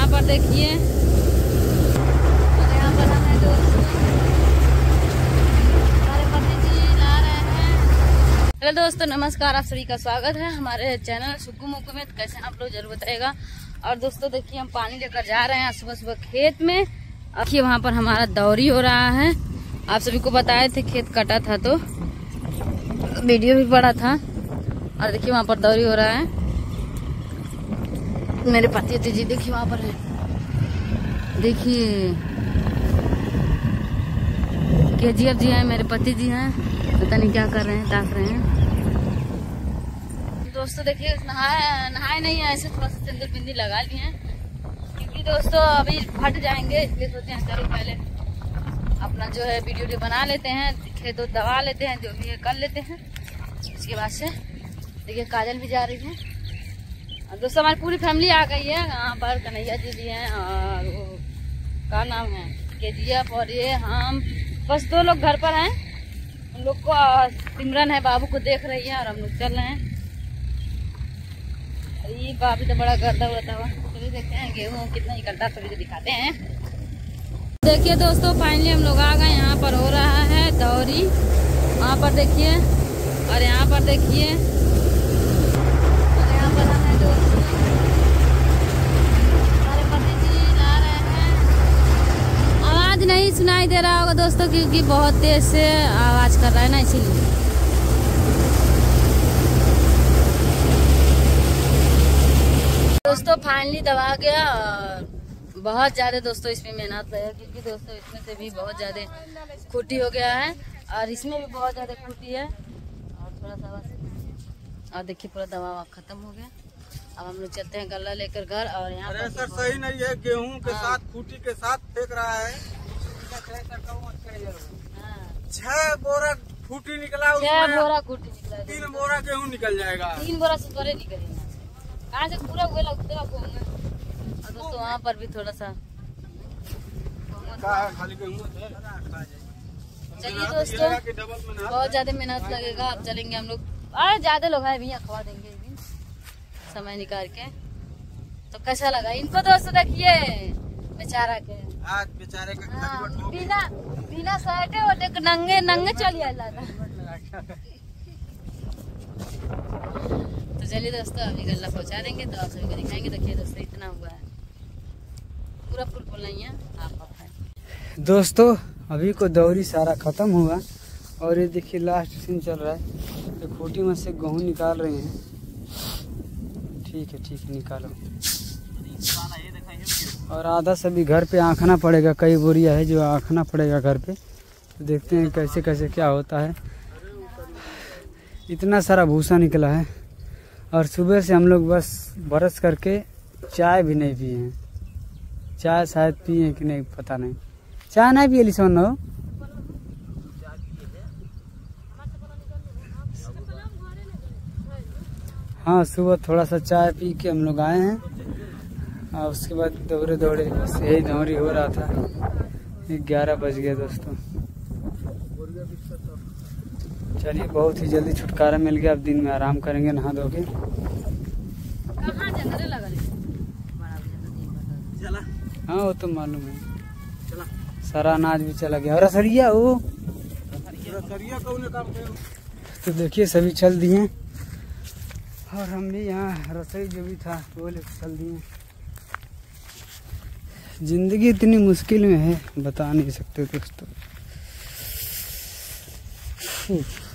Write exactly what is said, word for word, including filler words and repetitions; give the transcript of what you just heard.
पर देखिए, और यहाँ पर हमें दोस्तों हमारे पति जी ला रहे हैं। हेलो दोस्तों, नमस्कार, आप सभी का स्वागत है हमारे चैनल सुक्कू मुक्कू में। कैसे आप लोग जरूर बताएगा। और दोस्तों देखिए, हम पानी लेकर जा रहे हैं सुबह सुबह खेत में। देखिए वहाँ पर हमारा दौरी हो रहा है। आप सभी को बताए थे खेत कटा था तो वीडियो भी पड़ा था। और देखिए वहाँ पर दौरी हो रहा है। मेरे पति जी देखिए वहाँ पर है, देखिए केजीएफ जी हैं, मेरे पति जी हैं, पता नहीं क्या कर रहे हैं, ताक रहे हैं। दोस्तों देखिए नहाए नहाए नहीं है, ऐसे थोड़ा सा सिंदूर बिंदी लगा लिए हैं क्योंकि दोस्तों अभी फट जाएंगे, इसलिए सोचते हैं चलो पहले अपना जो है वीडियो वीडियो बना लेते हैं, खेत दबा लेते हैं, जो भी है कर लेते हैं। उसके बाद से देखिए काजल भी जा रही है। और दोस्तों हमारी पूरी फैमिली आ गई है। यहाँ पर कन्हैया जी भी हैं और वो का नाम है केजीएफ, और ये हम बस दो लोग घर पर हैं। हम लोग को सिमरन है, बाबू को देख रही है और हम लोग चल रहे हैं। ये बाबू तो बड़ा गर्दा उड़ता हुआ, चलिए देखते हैं गेहूँ कितना निकलता, सभी को दिखाते हैं। देखिए दोस्तों फाइनली हम लोग आ गए। यहाँ पर हो रहा है दौरी, वहाँ पर देखिए, और यहाँ पर देखिए, और यहाँ पर हमें दोस्तों हमारे पति जी ला रहे हैं। आवाज नहीं सुनाई दे रहा होगा दोस्तों क्योंकि बहुत तेज से आवाज कर रहा है ना, इसीलिए। दोस्तों फाइनली दबा गया। बहुत ज्यादा दोस्तों इसमें मेहनत लगा क्योंकि दोस्तों इसमें से भी बहुत ज्यादा खूटी हो गया है और इसमें भी बहुत ज्यादा खूटी है। और थोड़ा सा बस, और देखिए पूरा दवा खत्म हो गया। अब हम लोग चलते हैं गल्ला लेकर घर। और यहाँ पर सर सही नहीं है, गेहूं के साथ खूटी के साथ फेंक रहा है। छह बोरा खूटी निकला, छह बोरा खूटी निकला, तीन बोरा गेहूं निकल जाएगा। तीन बोरा से थोड़े निकलेगा, कहाँ से पूरा हुए लगते हैं। और दोस्तों वहाँ पर भी थोड़ा सा खाली गेहूं। चलिए दोस्तों बहुत ज्यादा मेहनत लगेगा। अब चलेंगे हम लोग, अरे ज्यादा लोग हैं भैया, खवा देंगे एक दिन समय निकाल के। तो कैसा लगा इनको दोस्तों, देखिए बेचारा के आज बेचारे का हाँ, बिना बिना शर्टे वोटे नंगे नंगे चलिए अल्लाह। तो चलिए दोस्तों अभी गल्ला पहुंचा देंगे तो आप सभी को दिखाएंगे। देखिए दोस्तों इतना हुआ है, पूरा फुल फुल नहीं है। आप दोस्तों अभी को दौरी सारा खत्म हुआ और ये देखिए लास्ट सीन चल रहा है। तो खूटी में से गेहूँ निकाल रहे हैं। ठीक है ठीक है निकालो। और आधा सभी घर पे आँखना पड़ेगा, कई बोरिया है जो आँखना पड़ेगा घर पे। तो देखते हैं कैसे कैसे क्या होता है। इतना सारा भूसा निकला है और सुबह से हम लोग बस ब्रश करके चाय भी नहीं पिए हैं। चाय शायद पिए कि नहीं पता नहीं, चाय नहीं पिए लिसन हो। हाँ सुबह थोड़ा सा चाय पी के हम लोग आए हैं और उसके बाद दौड़े दौड़े बस यही दौड़ी हो रहा था। ग्यारह बज गया दोस्तों। चलिए बहुत ही जल्दी छुटकारा मिल गया। अब दिन में आराम करेंगे नहा धो के। हाँ वो तो मालूम है, सारा अनाज भी चला गया। और रसरिया वो रसरिया कौन काम करे। तो देखिए सभी चल दिए और हम भी यहाँ रसोई जो भी था वो लेकर चल दिए। जिंदगी इतनी मुश्किल में है बता नहीं सकते दोस्तों।